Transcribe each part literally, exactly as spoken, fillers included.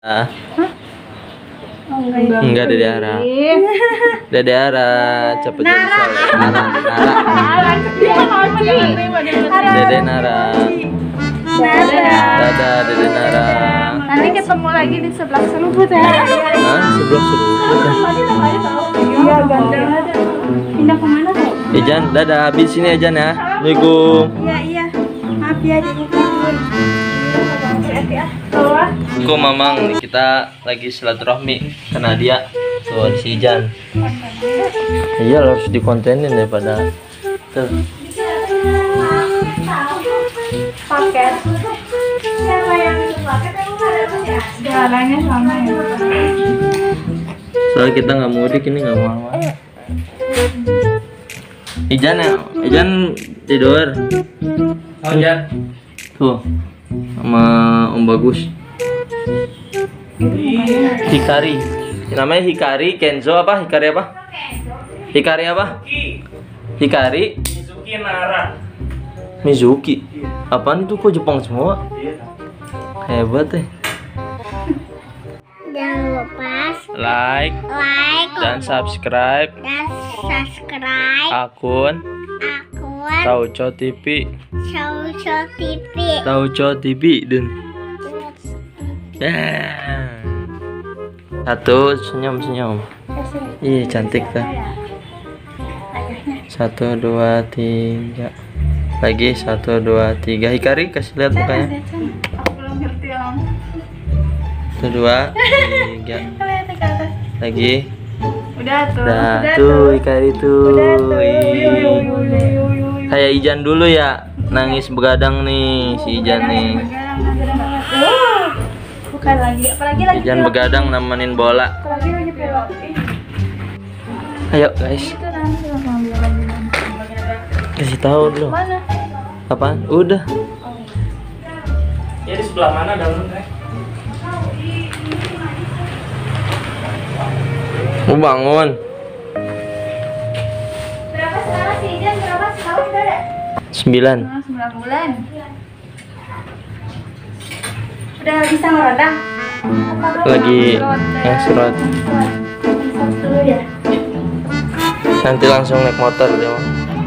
Ah. Oh, enggak Dede Ara. Dede Ara cepet jadi soleh. Nara, Nara. Dede Nara. Dadah Dede Nara. Nanti ketemu lagi di sebelah seruput ya. Hah? Sebelah seruput ya? Iya, gandeng ada. Pindah kemana tuh? Ejan, dadah. Habis sini Ejan ya. Assalamualaikum. Iya, iya. Maaf ya, dibukain. Assalamualaikum Mamang, nih kita lagi silaturahmi karena dia tuh si Ijan. Iya harus dikontenin daripada tuh. Paket. Siapa yang paket emang ada apa ya? Segalanya sama ya. Soalnya kita nggak mudik ini nggak mau. Ijan ya, Ijan tidur. Oh ya. Tuh sama Om Bagus. Hikari, namanya Hikari, Kenzo apa? Hikari apa? Hikari apa? Hikari. Mizuki Nara. Mizuki. Apaan itu kok Jepang semua? Hebat deh. Jangan lupa Like, like dan subscribe dan subscribe akun akun Tauco T V. Tauco T V. Tauco T V dan. Yeah. Satu senyum senyum. Ih cantik tuh. Satu dua tiga. Lagi satu dua tiga. Hikari kasih lihat mukanya. Aku belum ngerti om. Satu dua tiga. Lagi. Udah tuh. Dah Udah tuh Hikari tuh. Udah tuh. Ih. Kayak Ijan dulu ya. Nangis begadang nih si Ijan nih. Bukan lagi, apalagi lagi Ijan begadang nemenin bola. apalagi lagi pelok. Ayo guys, Itu nanti langsung ambil lagi. kasih tahu dulu. Mana? Apaan? Udah. Ya di sebelah mana dalamnya? Mau bangun. Berapa sekarang sih Jan? Berapa setahun udah ada? Sembilan. Oh, sembilan bulan. Udah bisa ngerodang? Apa Lagi ngerodang? yang serot. Bisa dulu ya. Nanti langsung naik motor dia. Bang.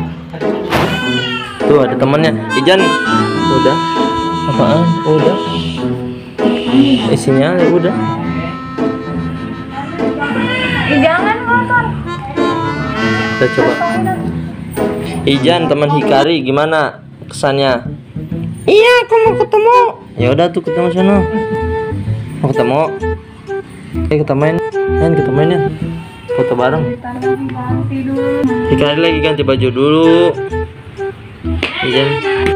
Tuh ada temennya. Ijan. Udah. Apaan? Udah. Isinya ya udah. Eh, jangan motor. Kita coba. Ijan teman Hikari gimana kesannya? Iya, aku mau ketemu. Ya udah tuh ketemu sana. Mau ketemu. Eh kita main. Kan kita main ya. Foto bareng. Ganti dulu. Hikari lagi ganti baju dulu. Ijan.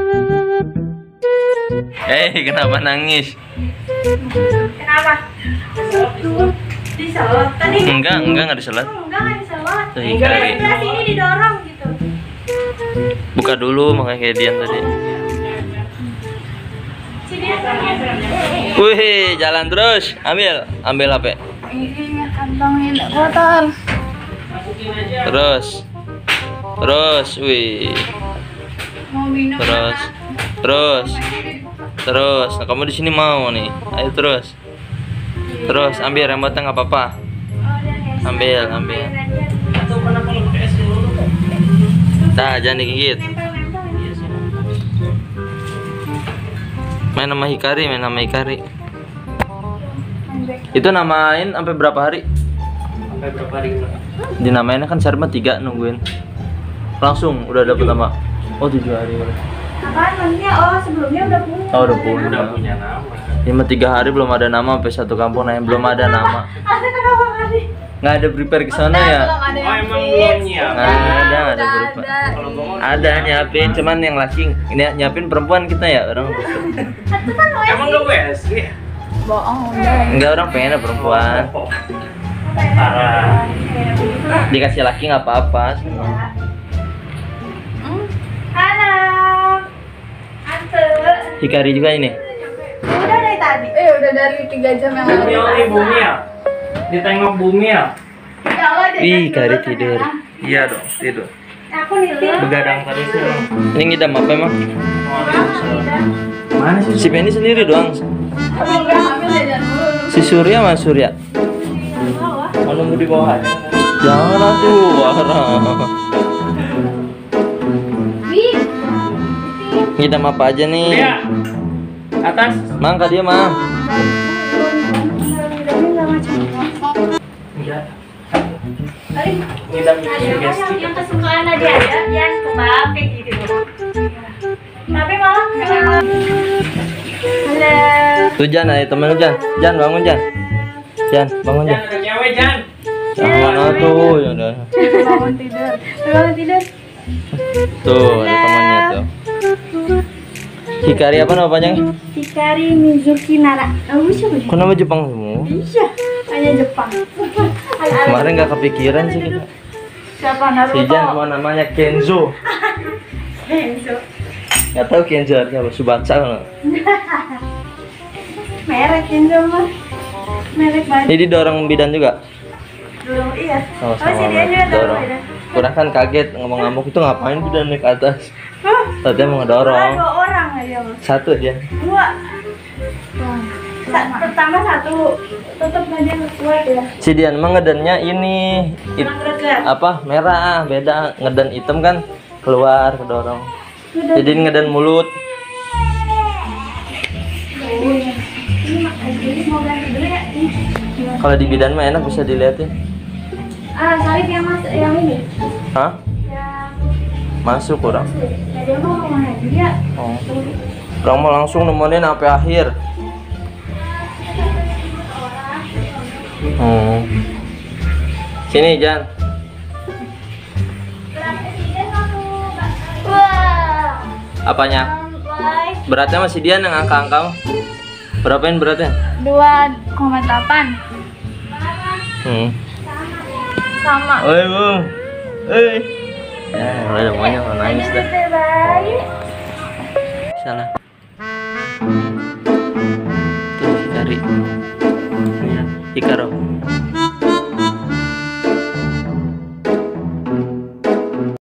Eh, kenapa nangis? Kenapa? Diselot tadi. Enggak, enggak enggak diselat. Enggak kan diselot. Tuh Hikari. Sebelah sini didorong gitu. Buka dulu makanya kayak Dian tadi. Sini. Wih, jalan terus. Ambil, ambil H P. Ini kantongin kotor. Terus. Terus, wih. Mau minum Terus. Terus. Terus. Nah, kamu di sini mau nih. Ayo terus. Terus ambil remote nggak apa-apa. Ambil, ambil. Dah, jangan digigit. Main nama Hikari, main nama Hikari. Itu namain sampai berapa hari? Sampai berapa hari kita? Dinamainnya kan Sarma tiga nungguin. Langsung udah dapet nama. Oh tujuh hari. Apaan maksudnya? Oh sebelumnya udah punya. Oh udah punya. Udah punya nama. Lima tiga hari belum ada nama sampai satu kampung nanya belum ada nama. Ada kenapa kali? Nggak ada prepare ke sana ya? Belum ada Oh yang emang fix. belum nyiap. Nggak ada, nggak ada Udah prepare. ada. Kalau gua mau Ada nyiapin, cuman yang laki ini nyiapin perempuan kita ya orang. Itu kan lo emang gak W S G? bohong udah. Enggak orang pengen ada perempuan. Parah. Dikasih laki nggak apa-apa. Hmm. Halo. Ante. Hikari juga ini. Udah dari tadi. Eh udah dari tiga jam yang lalu. Bumi oli bumi ya. Ditengok bumi ya. Ya Allah, dia Ih, tidur Kari sekarang. tidur. Iya dong, tidur. Aku nitip. Begadang tadi sih. Ini ngidam apa emang? Mana sih? Si Penny sendiri doang. Aku nggak ambil jajan dulu. Si Surya mas Surya. Bawah. Mau nunggu di bawah aja. Jangan atuh, Wara. Wih. Ngidam apa aja nih? Dia atas. Mang, kak dia mang. Enggak. Kali. Ngidam Ada sugesti. yang, yang kesukaan aja ya, yang kebab kayak gitu. Tapi malah malah. Halo. Tuh Jan, ayo temen lu Jan. Jan bangun Jan. Jan bangun Jan, Jan. ada cewek Jan. Jangan atuh, ya udah. Bangun tidur. Bangun tidur. Tuh ada temannya tuh. Hikari apa nama panjangnya? Hikari Mizuki Nara. Oh, siapa dia? Kok nama Jepang semua? Iya, hanya Jepang. Ala-ala. Kemarin nggak kepikiran sih kita. Siapa Naruto? Si Jan mau namanya Kenzo. Kenzo. Nggak tahu Kenzo artinya apa? Subatsa nggak? Merek Kenzo mah. Merek baju. Ini didorong bidan juga. Dulu iya. Oh, Oh, si dia juga dorong ya. Kurang kan kaget ngomong-ngomong itu ngapain bidan naik ke atas? Hah? Tadi mau Ah, ngedorong. dua orang aja mah. Satu dia. Dua. Wah. Sa- pertama satu tutup aja kuat ya. Si Dian mah ngedennya ini it- Kurang greget. apa merah beda ngeden hitam kan keluar kedorong. Jadi ngeden mulut. Ini mak jadi mau ganti dulu ya. Ini. Kalau di bidan mah enak bisa dilihatin. Ah, salib yang mas yang ini. Hah? Yang Masuk kurang. ya dia mau kemana dia? Oh. Kurang mau langsung nemenin sampai akhir. Hmm. Sini Jan. Wah. Apanya? Sampai Beratnya masih Dian yang angka-angka mah. Berapaan beratnya? dua koma delapan Hmm. sama. Oi, Bung. Eh. Ya, udah semuanya mau nangis dah. Terbaik. Salah. Tuh, cari. Lihat, Hikaro.